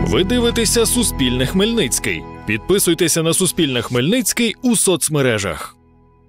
Ви дивитеся «Суспільне Хмельницький». Підписуйтеся на «Суспільне Хмельницький» у соцмережах.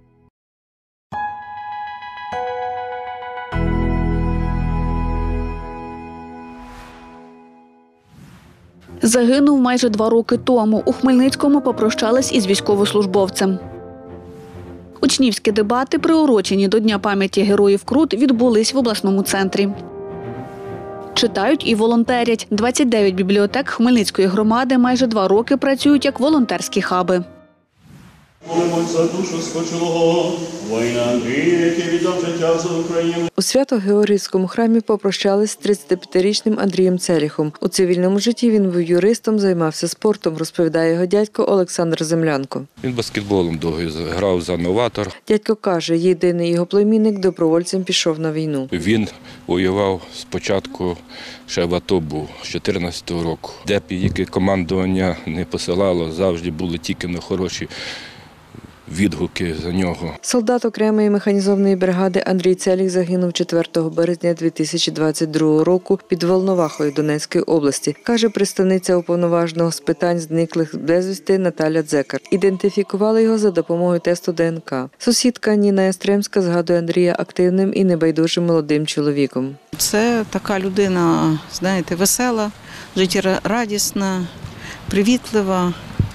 Загинув майже 2 роки тому. У Хмельницькому попрощались із військовослужбовцем. Учнівські дебати, приурочені до Дня пам'яті Героїв Крут, відбулись в обласному центрі. Читають і волонтерять. 29 бібліотек Хмельницької громади майже 2 роки працюють як волонтерські хаби. Молимось за душу спочилого воїна Андрія, який віддав життя за Україну. У Свято-Георгіївському храмі попрощались з 35-річним Андрієм Целіхом. У цивільному житті він був юристом, займався спортом, розповідає його дядько Олександр Землянко. Він баскетболом довго грав за «Новатор». Дядько каже, єдиний його племінник добровольцем пішов на війну. Він воював спочатку, ще в АТО був, з 14-го року. Де б яке командування не посилало, завжди були тільки на хороші відгуки за нього. Солдат окремої механізованої бригади Андрій Целіх загинув 4 березня 2022 року під Волновахою Донецької області, каже представниця уповноваженого з питань зниклих безвісти Наталя Дзекар. Ідентифікували його за допомогою тесту ДНК. Сусідка Ніна Ястремська згадує Андрія активним і небайдужим молодим чоловіком. Це така людина, знаєте, весела, життєрадісна, привітлива.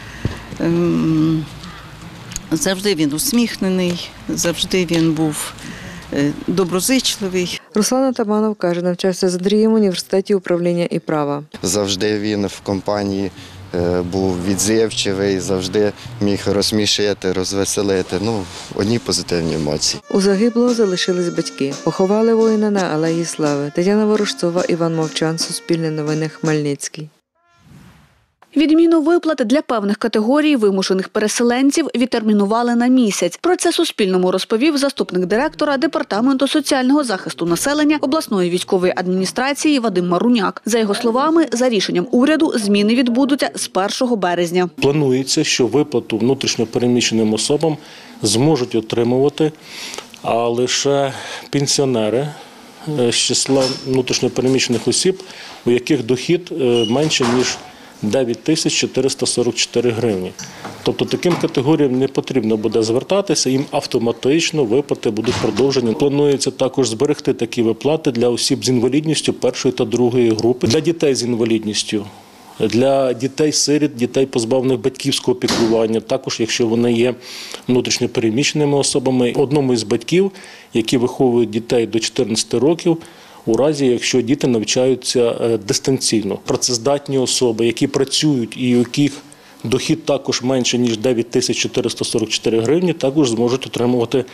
Завжди він усміхнений, завжди він був доброзичливий. Руслан Атаманов каже, навчався з Андрієм в університеті управління і права. Завжди він в компанії був відзивчивий, завжди міг розсмішити, розвеселити. Одні позитивні емоції. У загиблого залишились батьки. Поховали воїна на Алеї Слави. Тетяна Ворожцова, Іван Мовчан, Суспільне новини, Хмельницький. Відміну виплат для певних категорій вимушених переселенців відтермінували на місяць. Про це Суспільному розповів заступник директора Департаменту соціального захисту населення обласної військової адміністрації Вадим Маруняк. За його словами, за рішенням уряду зміни відбудуться з 1 березня. Планується, що виплату внутрішньо переміщеним особам зможуть отримувати лише пенсіонери з числа внутрішньо переміщених осіб, у яких дохід менше, ніж 9444 гривні. Тобто таким категоріям не потрібно буде звертатися, їм автоматично виплати будуть продовжені. Планується також зберегти такі виплати для осіб з інвалідністю 1 та 2 групи, для дітей з інвалідністю, для дітей-сиріт, дітей позбавлених батьківського піклування, також якщо вони є внутрішньо переміщеними особами. Одному із батьків, які виховують дітей до 14 років, у разі, якщо діти навчаються дистанційно. Працездатні особи, які працюють і у яких дохід також менше, ніж 9444 гривні, також зможуть отримувати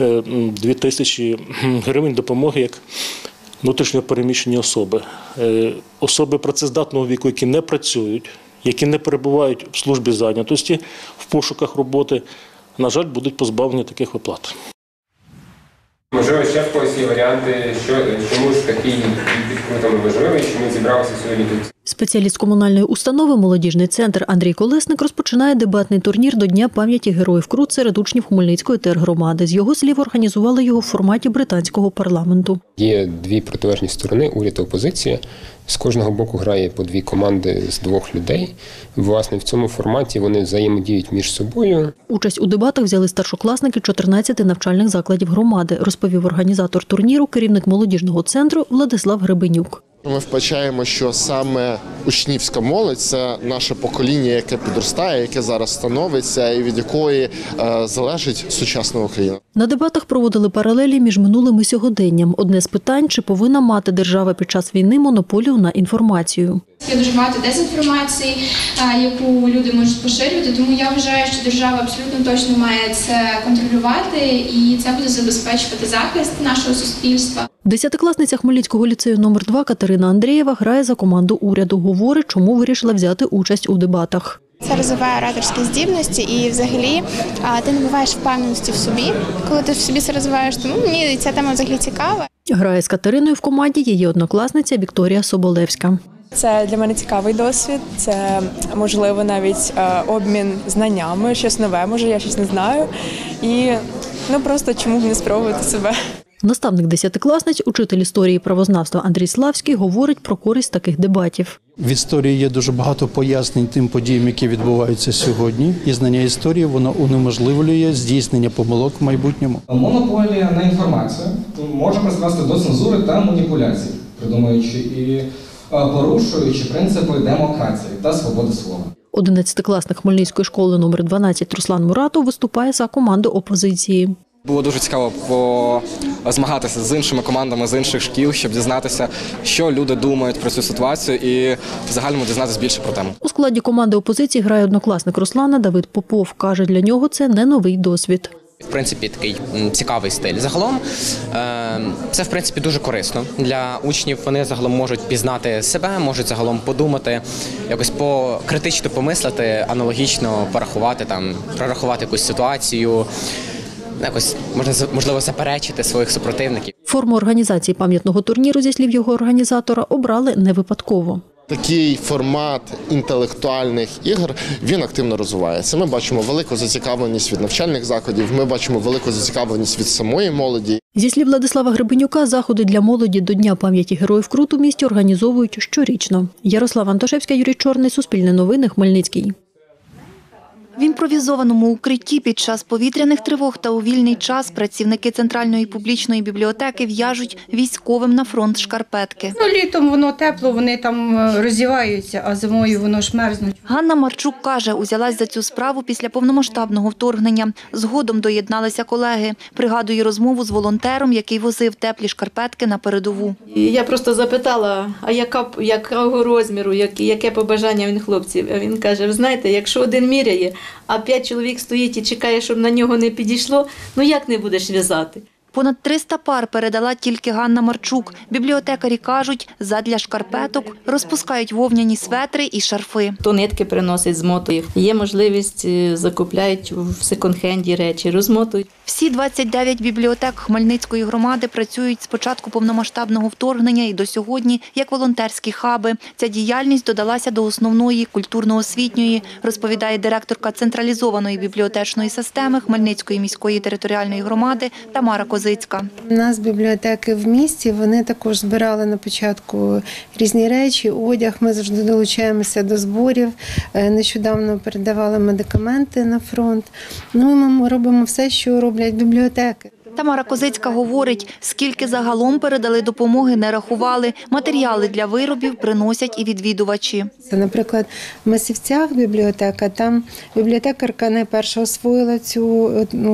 2000 гривень допомоги як внутрішньо переміщені особи. Особи працездатного віку, які не працюють, які не перебувають в службі зайнятості, в пошуках роботи, на жаль, будуть позбавлені таких виплат. Можливо, ще в когось є варіанти, чому ж такий підкрутом важливий, чому зібралися сьогодні тут. Спеціаліст комунальної установи «Молодіжний центр» Андрій Колесник розпочинає дебатний турнір до Дня пам'яті Героїв Крут серед учнів Хмельницької тергромади. З його слів, організували його в форматі британського парламенту. Є 2 протилежні сторони – уряд та опозиція. З кожного боку грає по 2 команди з 2 людей. Власне, в цьому форматі вони взаємодіють між собою. Участь у дебатах взяли старшокласники 14 навчальних закладів громади, розповів організатор турніру, керівник молодіжного центру Владислав Гребенюк. Ми вбачаємо, що саме учнівська молодь – це наше покоління, яке підростає, яке зараз становиться і від якої залежить сучасна Україна. На дебатах проводили паралелі між минулим і сьогоденням. Одне з питань – чи повинна мати держава під час війни монополію на інформацію. Є дуже багато дезінформації, яку люди можуть поширювати, тому я вважаю, що держава абсолютно точно має це контролювати і це буде забезпечувати захист нашого суспільства. Десятикласниця Хмельницького ліцею номер 2 Катерина Андрієва грає за команду уряду. Говорить, чому вирішила взяти участь у дебатах. Це розвиває ораторські здібності і взагалі ти набуваєш впевненості в собі. Коли ти в собі це розвиваєш, тому мені ця тема взагалі цікава. Грає з Катериною в команді її однокласниця Вікторія Соболевська. Це для мене цікавий досвід, це, можливо, навіть обмін знаннями, щось нове, може, я щось не знаю. І просто чому б не спробувати себе. Наставник 10-класниць, учитель історії і правознавства Андрій Славський говорить про користь таких дебатів. В історії є дуже багато пояснень тим подіям, які відбуваються сьогодні. І знання історії, воно унеможливлює здійснення помилок в майбутньому. Монополія на інформацію може призвести до цензури та маніпуляцій, придумуючи і порушуючи принципи демократії та свободи слова. 11-класник Хмельницької школи номер 12 Руслан Муратов виступає за команду опозиції. Було дуже цікаво змагатися з іншими командами з інших шкіл, щоб дізнатися, що люди думають про цю ситуацію і в загальному дізнатися більше про тему. У складі команди опозиції грає однокласник Руслана Давид Попов. Каже, для нього це не новий досвід. В принципі, такий цікавий стиль. Загалом це, в принципі, дуже корисно для учнів. Вони загалом можуть пізнати себе, можуть загалом подумати, якось критично помислити, аналогічно порахувати, прорахувати якусь ситуацію, якось, можливо, заперечити своїх супротивників. Форму організації пам'ятного турніру, зі слів його організатора, обрали не випадково. Такий формат інтелектуальних ігор, він активно розвивається. Ми бачимо велику зацікавленість від навчальних закладів, ми бачимо велику зацікавленість від самої молоді. Зі слів Владислава Гребенюка, заходи для молоді до Дня пам'яті Героїв Крут у місті організовують щорічно. Ярослава Антошевська, Юрій Чорний, Суспільне новини, Хмельницький. В імпровізованому укритті під час повітряних тривог та у вільний час працівники Центральної публічної бібліотеки в'яжуть військовим на фронт шкарпетки. Літом воно тепло, вони там роздіваються, а зимою воно ж мерзнуть. Ганна Марчук каже, узялась за цю справу після повномасштабного вторгнення. Згодом доєдналися колеги. Пригадує розмову з волонтером, який возив теплі шкарпетки на передову. Я просто запитала, а якого розміру, яке побажання він хлопців. А він каже, ви знаєте, якщо один міряє, а 5 чоловік стоїть і чекає, щоб на нього не підійшло, ну як не будеш в'язати? Понад 300 пар передала тільки Ганна Марчук. Бібліотекарі кажуть, задля шкарпеток розпускають вовняні светри і шарфи. То нитки приносять, змотують. Є можливість, закупляють в секонд-хенді речі, розмотують. Всі 29 бібліотек Хмельницької громади працюють з початку повномасштабного вторгнення і до сьогодні як волонтерські хаби. Ця діяльність додалася до основної культурно-освітньої, розповідає директорка централізованої бібліотечної системи Хмельницької міської територіальної громади Тамара Козицька. У нас бібліотеки в місті, вони також збирали на початку різні речі, одяг, ми завжди долучаємося до зборів. Нещодавно передавали медикаменти на фронт. Ну і ми робимо все, що роблять бібліотеки. Тамара Козицька говорить, скільки загалом передали допомоги, не рахували. Матеріали для виробів приносять і відвідувачі. Це, наприклад, в Масівцях бібліотека, там бібліотекарка найперша освоїла цю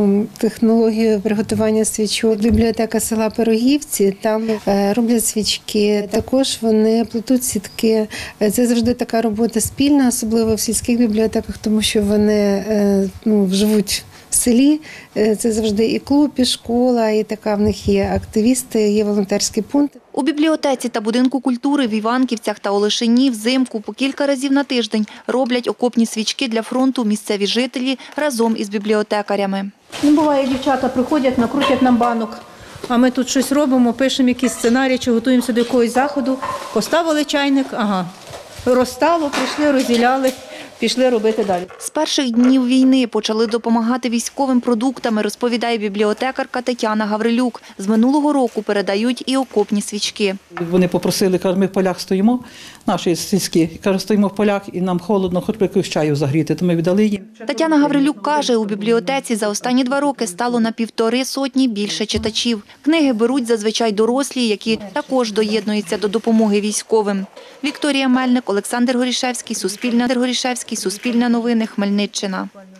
технологію приготування свічок. Бібліотека села Пирогівці, там роблять свічки, також вони плетуть сітки. Це завжди така робота спільна, особливо в сільських бібліотеках, тому що вони живуть в селі. Це завжди і клуб, і школа, і така в них є активісти, є волонтерські пункти. У бібліотеці та будинку культури в Іванківцях та Олешині взимку по кілька разів на тиждень роблять окопні свічки для фронту місцеві жителі разом із бібліотекарями. Буває, дівчата приходять, накрутять нам банок, а ми тут щось робимо, пишемо якісь сценарії, чи готуємося до якогось заходу. Поставили чайник, розстало, прийшли, розділяли. Пішли робити далі. З перших днів війни почали допомагати військовим продуктами, розповідає бібліотекарка Тетяна Гаврилюк. З минулого року передають і окопні свічки. Вони попросили, кажуть, ми в полях стоїмо, наші сільські, кажуть, стоїмо в полях і нам холодно, хоч би якусь чаю загріти, то ми віддали їм. Тетяна Гаврилюк каже, у бібліотеці за останні 2 роки стало на 1,5 сотні більше читачів. Книги беруть зазвичай дорослі, які також доєднуються до допомоги військовим. Вікторія Мельник, Олександр Горішевський, Суспільне новини, Хмельниччина.